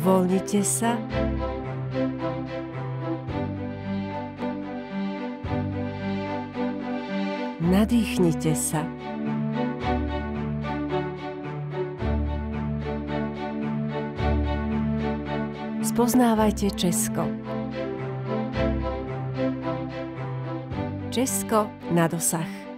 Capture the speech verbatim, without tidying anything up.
Uvoľnite sa. Nadýchnite sa. Spoznávajte Česko. Česko na dosah.